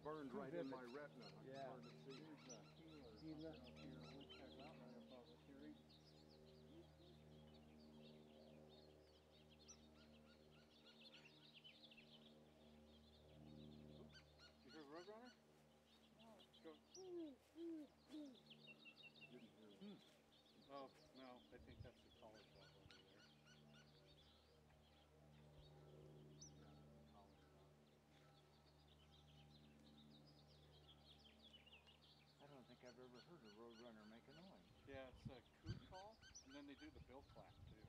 burned right in my retina. I can Yeah. hardly see. There's a keel or something up here. We'll check it out right above us here. You hear Roadrunner? Go. Didn't hear it. Oh, no, I think that's the collar dog over there. Yeah, that's the collar dog. I don't think I've ever heard a roadrunner make a noise. Yeah, it's a coot call, and then they do the bill clap too.